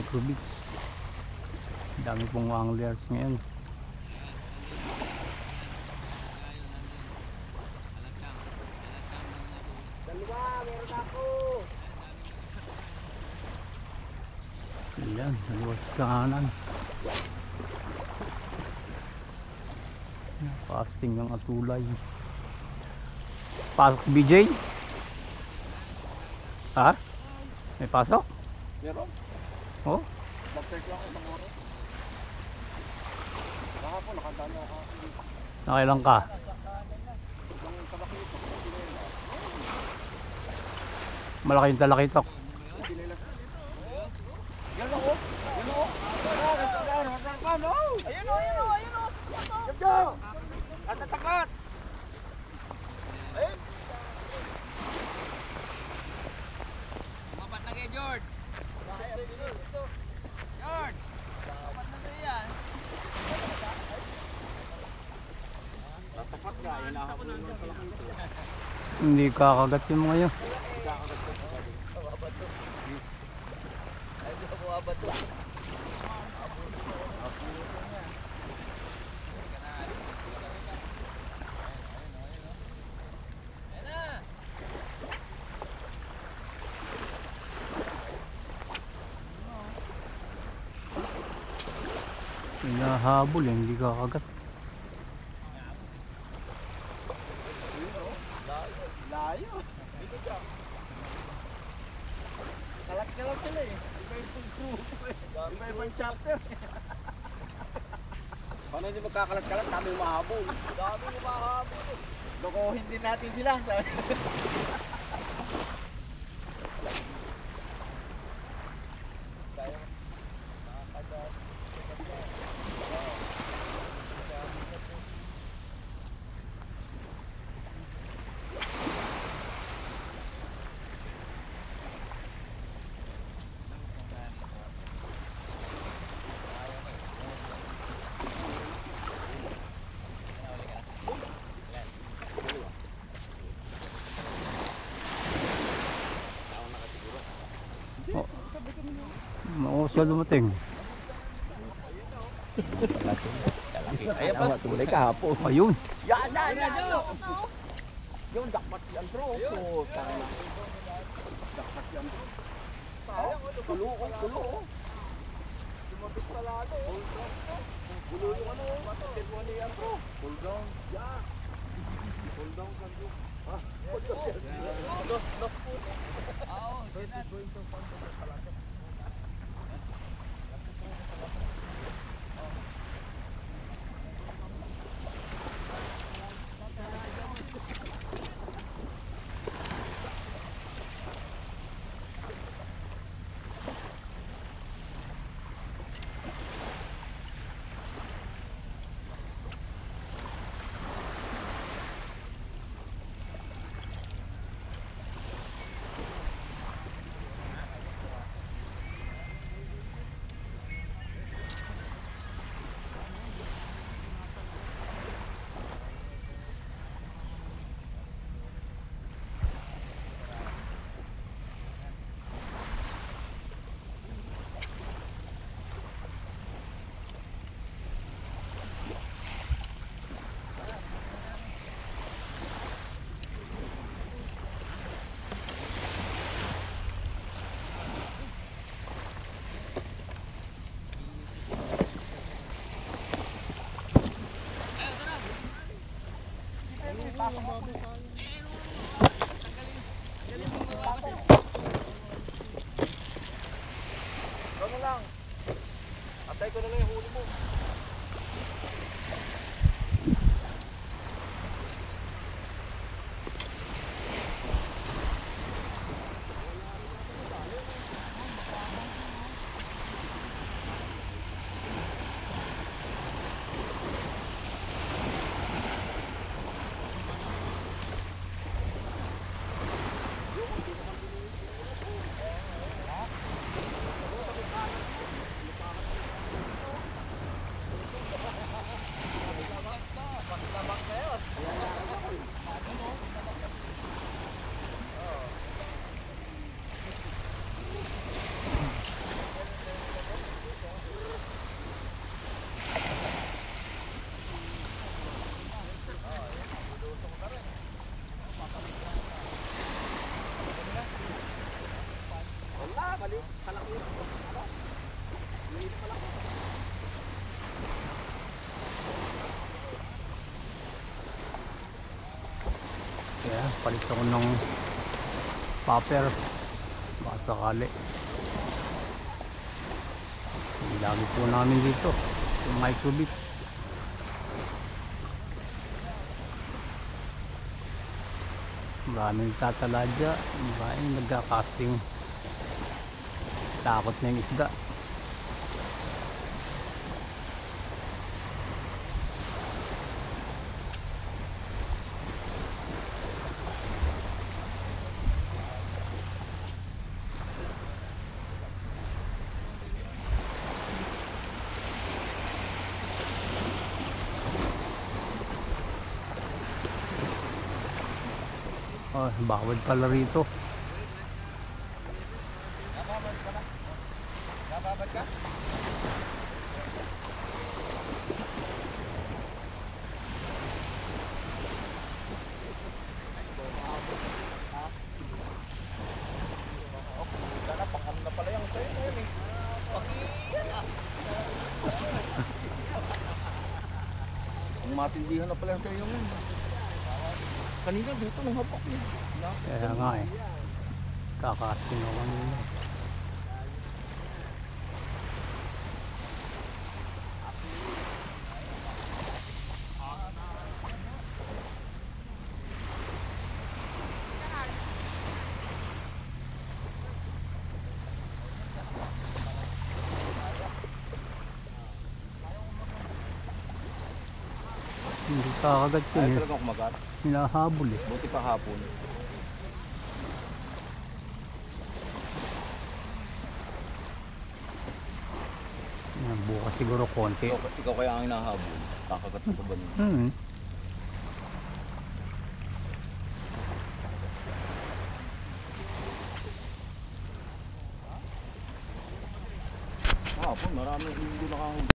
Negro Beach. Dami pong anglers ngayon. Dalawa, meron ako. Ayan, dalawa sa kanan. Casting ng atulay. Pasok si BJ? Ha? May pasok? Meron? Oh? Mag-take lang ako ng oras. Baka po, nakandaan ako. Nakailang ka? Yung talakitok, sinela. Malaki yung talakitok. Sinela. Yan ako. Yan ako. Ayun o, ayun o, ayun o. Yan dyan. At tatakat. Ayun. Mapat na kay George. George! Mapat na kayo yan. Tatakat ka, yan ako ng talakitok. Hindi kakagat yung mga yun. Ay, di ko buwabat to. Hinahabol eh, hindi kakagat. Layo. Dito siya. Kalat-kalat sila eh. Iba-ibang grupo eh. Iba-ibang chapter. Paano hindi magkakalat-kalat? Dami umahabol. Dami umahabol. Lokohin din natin sila. Oo, siya dumating. Ayan pa. Tulay kahapon. Ayun. Yan, yan, yan. Yun, dakmat yan bro. Dakmat yan bro. Tulo ko, tulo ko. Sumabit pa lalo. Tulo yung ano. Matapit mo yan bro. Pull down. Yeah. Pull down kan bro. Ah, pull down. Lost po. Oo, Going to front of the palato. Ano lang? Antay ko na lang yung huli mo. Kaya palit ako ng popper. Baka sakali. Lagi po namin dito. Yung microbits. Maraming tatala dyan. Maraming nagka-casting. Takot na yung isda. Oh, bawal pala rito. Nababad ka? Pakam na pala yung tayo ngayon eh. Pakiyan ah. Ang matindihan na pala yung tayo ngayon. Kanina dito nung hapak niya. Kaya nga eh. Kakasting ako nila. Hindi kakagat Ayaw yun eh. talagang kumagat. Hinahabol eh. Buti pa hapon. Yan, bukas siguro konti. Ikaw kaya ang hinahabol. Kakagat mo ba niya? Hapon, marami hindi nakahuli.